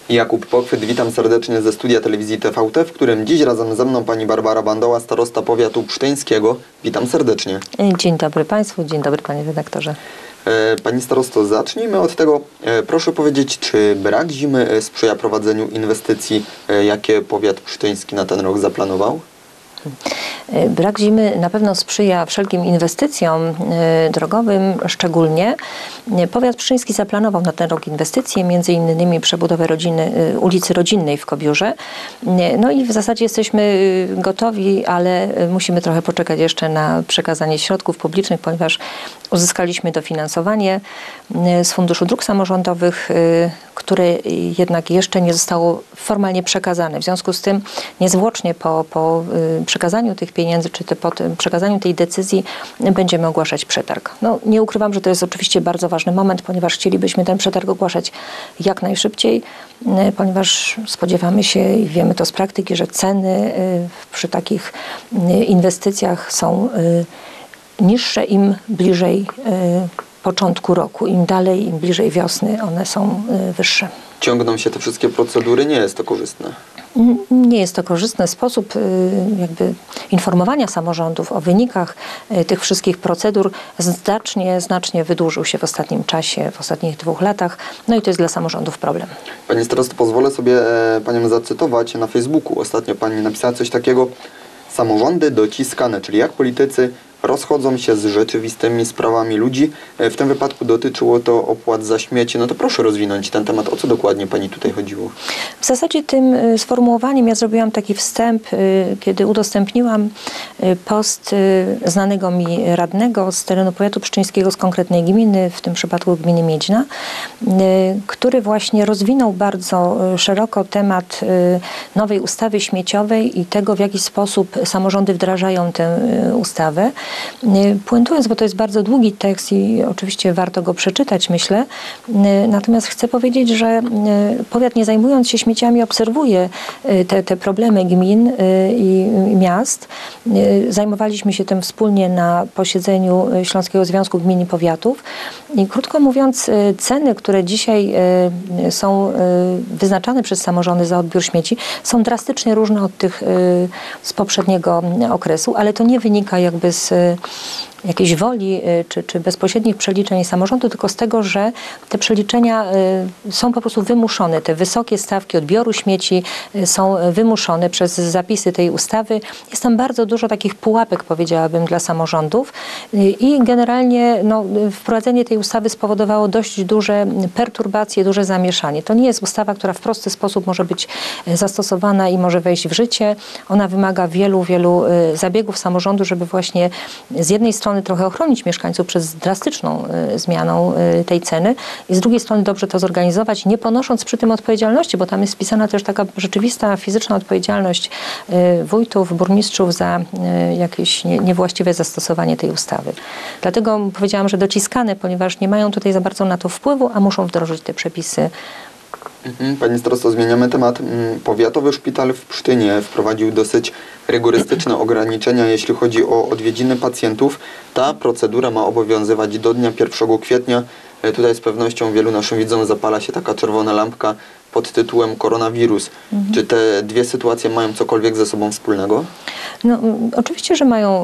Jakub Pochwyt, witam serdecznie ze studia telewizji TVT, w którym dziś razem ze mną pani Barbara Bandoła, starosta powiatu pszczyńskiego. Witam serdecznie. Dzień dobry Państwu, dzień dobry Panie redaktorze. Pani starosto, zacznijmy od tego. Proszę powiedzieć, czy brak zimy sprzyja prowadzeniu inwestycji, jakie powiat pszczyński na ten rok zaplanował? Brak zimy na pewno sprzyja wszelkim inwestycjom drogowym, szczególnie. Powiat pszczyński zaplanował na ten rok inwestycje, między innymi przebudowę ulicy Rodzinnej w Kobiórze. No i w zasadzie jesteśmy gotowi, ale musimy trochę poczekać jeszcze na przekazanie środków publicznych, ponieważ uzyskaliśmy dofinansowanie z Funduszu Dróg Samorządowych, które jednak jeszcze nie zostało formalnie przekazane. W związku z tym niezwłocznie po przekazaniu tych pieniędzy, czy po przekazaniu tej decyzji będziemy ogłaszać przetarg. No, nie ukrywam, że to jest oczywiście bardzo ważny moment, ponieważ chcielibyśmy ten przetarg ogłaszać jak najszybciej, ponieważ spodziewamy się i wiemy to z praktyki, że ceny przy takich inwestycjach są niższe im bliżej początku roku. Im dalej, im bliżej wiosny, one są wyższe. Ciągną się te wszystkie procedury, nie jest to korzystne? Nie jest to korzystny sposób jakby informowania samorządów o wynikach tych wszystkich procedur. Znacznie wydłużył się w ostatnim czasie, w ostatnich 2 latach. No i to jest dla samorządów problem. Pani starosto, pozwolę sobie panią zacytować na Facebooku. Ostatnio pani napisała coś takiego: samorządy dociskane, czyli jak politycy rozchodzą się z rzeczywistymi sprawami ludzi. W tym wypadku dotyczyło to opłat za śmieci. No to proszę rozwinąć ten temat. O co dokładnie pani tutaj chodziło? W zasadzie tym sformułowaniem ja zrobiłam taki wstęp, kiedy udostępniłam post znanego mi radnego z terenu powiatu pszczyńskiego, z konkretnej gminy, w tym przypadku gminy Miedźna, który właśnie rozwinął bardzo szeroko temat nowej ustawy śmieciowej i tego, w jaki sposób samorządy wdrażają tę ustawę. Puentując, bo to jest bardzo długi tekst i oczywiście warto go przeczytać, myślę. Natomiast chcę powiedzieć, że powiat, nie zajmując się śmieciami, obserwuje te problemy gmin i miast. Zajmowaliśmy się tym wspólnie na posiedzeniu Śląskiego Związku Gmin i Powiatów. I krótko mówiąc, ceny, które dzisiaj są wyznaczane przez samorządy za odbiór śmieci, są drastycznie różne od tych z poprzedniego okresu, ale to nie wynika jakby z jakiejś woli czy bezpośrednich przeliczeń samorządu, tylko z tego, że te przeliczenia są po prostu wymuszone. Te wysokie stawki odbioru śmieci są wymuszone przez zapisy tej ustawy. Jest tam bardzo dużo takich pułapek, powiedziałabym, dla samorządów i generalnie wprowadzenie tej ustawy spowodowało dość duże perturbacje, duże zamieszanie. To nie jest ustawa, która w prosty sposób może być zastosowana i może wejść w życie. Ona wymaga wielu zabiegów samorządu, żeby właśnie z jednej strony trochę ochronić mieszkańców przed drastyczną zmianą tej ceny i z drugiej strony dobrze to zorganizować, nie ponosząc przy tym odpowiedzialności, bo tam jest wpisana też taka rzeczywista, fizyczna odpowiedzialność wójtów, burmistrzów za jakieś niewłaściwe zastosowanie tej ustawy. Dlatego powiedziałam, że dociskane, ponieważ nie mają tutaj za bardzo na to wpływu, a muszą wdrożyć te przepisy. Pani starosto, zmieniamy temat. Powiatowy szpital w Pszczynie wprowadził dosyć rygorystyczne ograniczenia, jeśli chodzi o odwiedziny pacjentów. Ta procedura ma obowiązywać do dnia 1 kwietnia. Tutaj z pewnością wielu naszym widzom zapala się taka czerwona lampka pod tytułem koronawirus. Czy te dwie sytuacje mają cokolwiek ze sobą wspólnego? No, oczywiście, że mają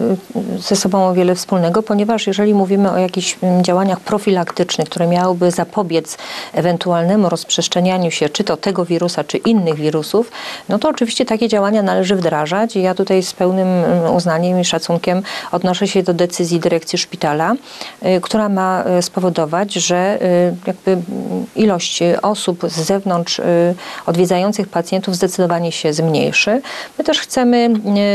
ze sobą o wiele wspólnego, ponieważ jeżeli mówimy o jakichś działaniach profilaktycznych, które miałyby zapobiec ewentualnemu rozprzestrzenianiu się czy to tego wirusa, czy innych wirusów, no to oczywiście takie działania należy wdrażać i ja tutaj z pełnym uznaniem i szacunkiem odnoszę się do decyzji dyrekcji szpitala, która ma spowodować, że jakby ilość osób z zewnątrz odwiedzających pacjentów zdecydowanie się zmniejszy. My też chcemy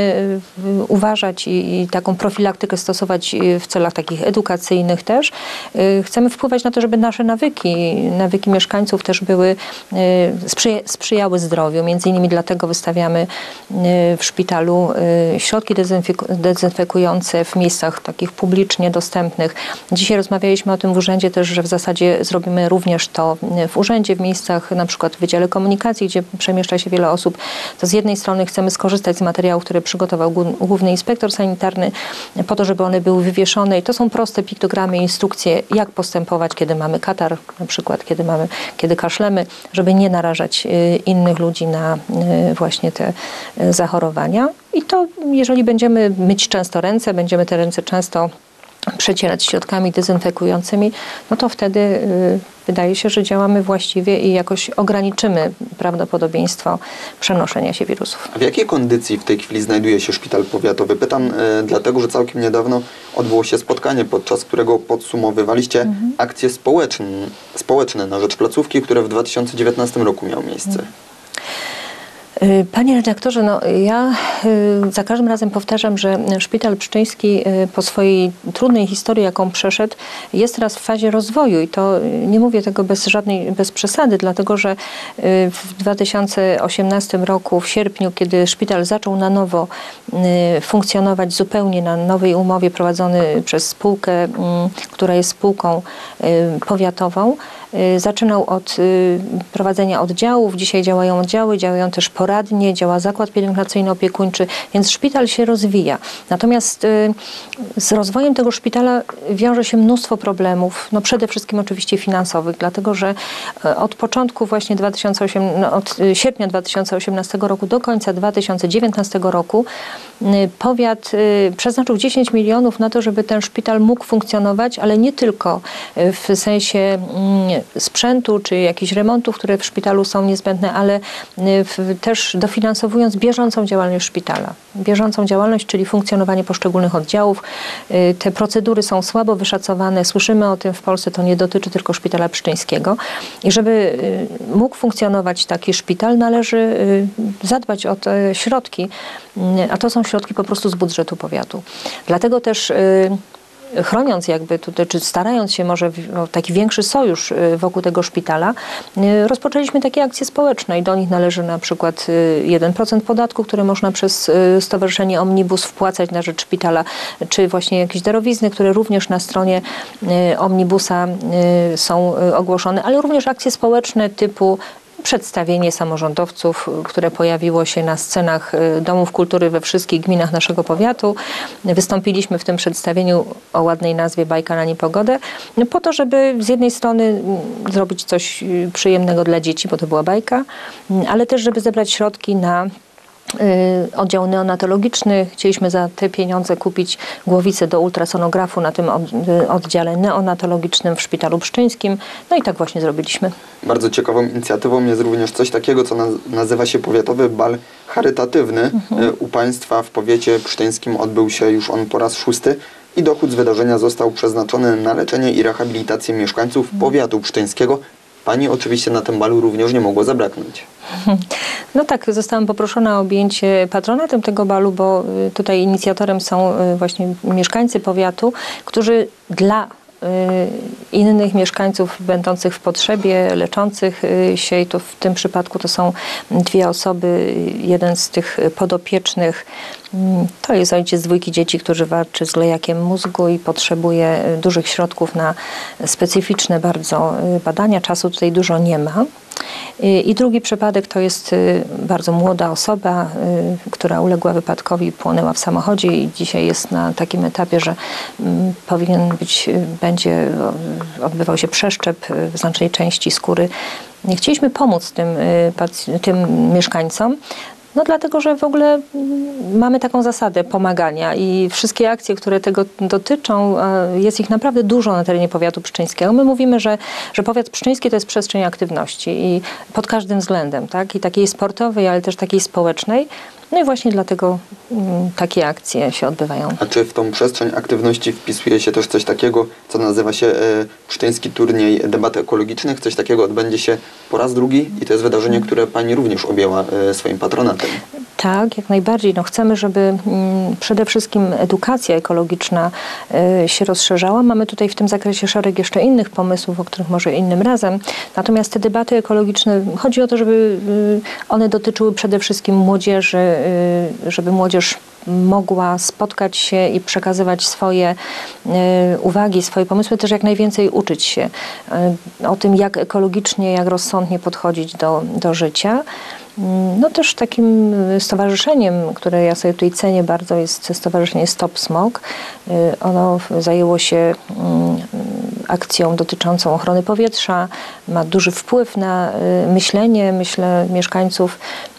uważać i taką profilaktykę stosować w celach takich edukacyjnych też. Chcemy wpływać na to, żeby nasze nawyki mieszkańców też były, sprzyjały zdrowiu. Między innymi dlatego wystawiamy w szpitalu środki dezynfekujące w miejscach takich publicznie dostępnych. Dzisiaj rozmawialiśmy o tym w urzędzie też, że w zasadzie zrobimy również to w urzędzie, w miejscach na przykład w Wydziale Komunikacji, gdzie przemieszcza się wiele osób. To z jednej strony chcemy skorzystać z materiałów, które które przygotował główny inspektor sanitarny, po to, żeby one były wywieszone. I to są proste piktogramy, instrukcje, jak postępować, kiedy mamy katar, na przykład, kiedy kaszlemy, żeby nie narażać innych ludzi na właśnie te zachorowania. I to, jeżeli będziemy myć często ręce, będziemy te ręce często przecierać środkami dezynfekującymi, no to wtedy wydaje się, że działamy właściwie i jakoś ograniczymy prawdopodobieństwo przenoszenia się wirusów. A w jakiej kondycji w tej chwili znajduje się szpital powiatowy? Pytam dlatego, że całkiem niedawno odbyło się spotkanie, podczas którego podsumowywaliście akcje społeczne na rzecz placówki, które w 2019 roku miały miejsce. Panie redaktorze, no ja za każdym razem powtarzam, że Szpital Pszczyński po swojej trudnej historii, jaką przeszedł, jest teraz w fazie rozwoju i to nie mówię tego bez przesady, dlatego że w 2018 roku, w sierpniu, kiedy szpital zaczął na nowo funkcjonować zupełnie na nowej umowie prowadzony przez spółkę, która jest spółką powiatową, zaczynał od prowadzenia oddziałów, dzisiaj działają oddziały, działają też poradnie, działa zakład pielęgnacyjno-opiekuńczy, więc szpital się rozwija. Natomiast z rozwojem tego szpitala wiąże się mnóstwo problemów, no przede wszystkim oczywiście finansowych, dlatego że od początku właśnie od sierpnia 2018 roku do końca 2019 roku powiat przeznaczył 10 milionów na to, żeby ten szpital mógł funkcjonować, ale nie tylko w sensie sprzętu czy jakichś remontów, które w szpitalu są niezbędne, ale też dofinansowując bieżącą działalność szpitala. Bieżącą działalność, czyli funkcjonowanie poszczególnych oddziałów. Te procedury są słabo wyszacowane. Słyszymy o tym w Polsce, to nie dotyczy tylko szpitala pszczyńskiego. I żeby mógł funkcjonować taki szpital, należy zadbać o te środki, a to są środki po prostu z budżetu powiatu. Dlatego też chroniąc jakby tutaj, czy starając się może o taki większy sojusz wokół tego szpitala, rozpoczęliśmy takie akcje społeczne i do nich należy na przykład 1% podatku, które można przez Stowarzyszenie Omnibus wpłacać na rzecz szpitala, czy właśnie jakieś darowizny, które również na stronie Omnibusa są ogłoszone, ale również akcje społeczne typu przedstawienie samorządowców, które pojawiło się na scenach domów kultury we wszystkich gminach naszego powiatu. Wystąpiliśmy w tym przedstawieniu o ładnej nazwie Bajka na niepogodę, po to, żeby z jednej strony zrobić coś przyjemnego dla dzieci, bo to była bajka, ale też, żeby zebrać środki na oddział neonatologiczny. Chcieliśmy za te pieniądze kupić głowicę do ultrasonografu na tym oddziale neonatologicznym w Szpitalu Pszczyńskim. No i tak właśnie zrobiliśmy. Bardzo ciekawą inicjatywą jest również coś takiego, co nazywa się Powiatowy Bal Charytatywny. U Państwa w powiecie pszczyńskim odbył się już on po raz 6. i dochód z wydarzenia został przeznaczony na leczenie i rehabilitację mieszkańców powiatu pszczyńskiego. Pani oczywiście na tym balu również nie mogło zabraknąć. No tak, zostałam poproszona o objęcie patronatem tego balu, bo tutaj inicjatorem są właśnie mieszkańcy powiatu, którzy dla innych mieszkańców będących w potrzebie, leczących się, i to w tym przypadku to są 2 osoby. Jeden z tych podopiecznych to jest ojciec 2 dzieci, który walczy z glejakiem mózgu i potrzebuje dużych środków na specyficzne bardzo badania. Czasu tutaj dużo nie ma. I drugi przypadek to jest bardzo młoda osoba, która uległa wypadkowi, płonęła w samochodzie i dzisiaj jest na takim etapie, że będzie odbywał się przeszczep w znacznej części skóry. Chcieliśmy pomóc tym mieszkańcom. No dlatego, że w ogóle mamy taką zasadę pomagania i wszystkie akcje, które tego dotyczą, jest ich naprawdę dużo na terenie powiatu pszczyńskiego. My mówimy, że powiat pszczyński to jest przestrzeń aktywności i pod każdym względem, tak? I takiej sportowej, ale też takiej społecznej. No i właśnie dlatego takie akcje się odbywają. A czy w tą przestrzeń aktywności wpisuje się też coś takiego, co nazywa się Pszczyński Turniej Debat Ekologicznych? Coś takiego odbędzie się po raz drugi i to jest wydarzenie, które Pani również objęła swoim patronatem. Tak, jak najbardziej. No chcemy, żeby przede wszystkim edukacja ekologiczna się rozszerzała. Mamy tutaj w tym zakresie szereg jeszcze innych pomysłów, o których może innym razem. Natomiast te debaty ekologiczne, chodzi o to, żeby one dotyczyły przede wszystkim młodzieży, żeby młodzież mogła spotkać się i przekazywać swoje uwagi, swoje pomysły, też jak najwięcej uczyć się o tym, jak ekologicznie, jak rozsądnie podchodzić do życia. No też takim stowarzyszeniem, które ja sobie tutaj cenię bardzo, jest stowarzyszenie Stop Smog. Ono zajęło się akcją dotyczącą ochrony powietrza, ma duży wpływ na myślenie, mieszkańców,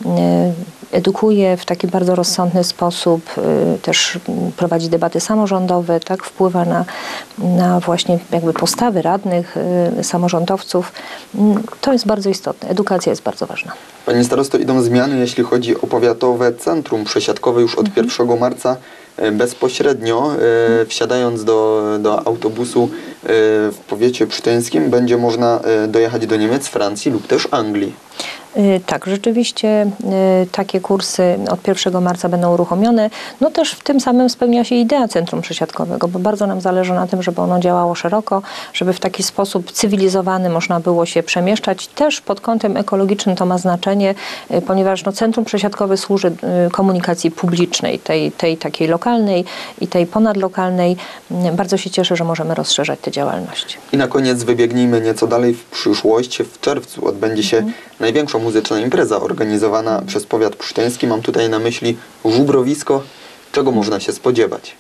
edukuje w taki bardzo rozsądny sposób, też prowadzi debaty samorządowe, tak, wpływa na właśnie jakby postawy radnych, samorządowców. To jest bardzo istotne. Edukacja jest bardzo ważna. Pani starosto, idą zmiany, jeśli chodzi o powiatowe centrum przesiadkowe już od 1 marca. Bezpośrednio wsiadając do autobusu w powiecie pszczyńskim będzie można dojechać do Niemiec, Francji lub też Anglii. Tak, rzeczywiście takie kursy od 1 marca będą uruchomione. No też w tym samym spełnia się idea centrum przesiadkowego, bo bardzo nam zależy na tym, żeby ono działało szeroko, żeby w taki sposób cywilizowany można było się przemieszczać. Też pod kątem ekologicznym to ma znaczenie, ponieważ no, centrum przesiadkowe służy komunikacji publicznej, tej takiej lokalnej i tej ponadlokalnej. Bardzo się cieszę, że możemy rozszerzać te działalności. I na koniec wybiegnijmy nieco dalej w przyszłość. W czerwcu odbędzie się największa muzyczna impreza organizowana przez powiat pszczyński. Mam tutaj na myśli żubrowisko. Czego można się spodziewać?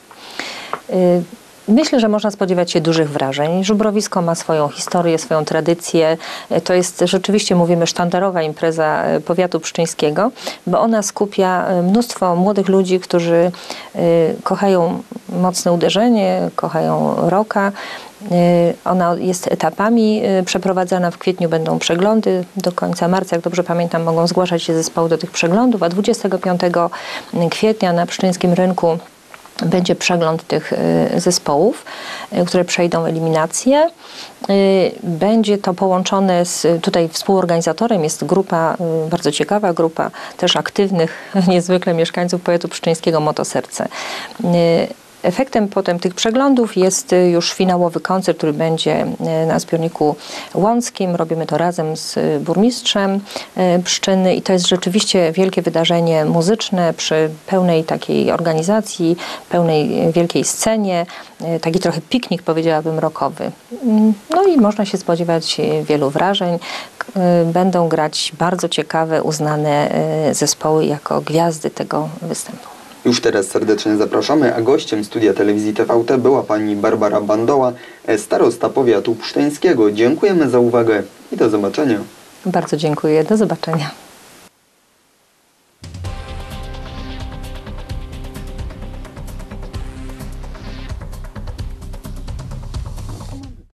Myślę, że można spodziewać się dużych wrażeń. Żubrowisko ma swoją historię, swoją tradycję. To jest rzeczywiście, mówimy, sztandarowa impreza powiatu pszczyńskiego, bo ona skupia mnóstwo młodych ludzi, którzy kochają mocne uderzenie, kochają rocka. Ona jest etapami przeprowadzana. W kwietniu będą przeglądy. Do końca marca, jak dobrze pamiętam, mogą zgłaszać się zespoły do tych przeglądów, a 25 kwietnia na Pszczyńskim Rynku będzie przegląd tych zespołów, które przejdą eliminację. Będzie to połączone tutaj współorganizatorem jest grupa, bardzo ciekawa grupa też aktywnych niezwykle mieszkańców powiatu pszczyńskiego Motoserce. Efektem potem tych przeglądów jest już finałowy koncert, który będzie na zbiorniku łąckim. Robimy to razem z burmistrzem Pszczyny i to jest rzeczywiście wielkie wydarzenie muzyczne przy pełnej takiej organizacji, pełnej wielkiej scenie. Taki trochę piknik, powiedziałabym, rockowy. No i można się spodziewać wielu wrażeń. Będą grać bardzo ciekawe, uznane zespoły jako gwiazdy tego występu. Już teraz serdecznie zapraszamy, a gościem studia telewizji TVT była pani Barbara Bandoła, starosta powiatu pszczyńskiego. Dziękujemy za uwagę i do zobaczenia. Bardzo dziękuję. Do zobaczenia.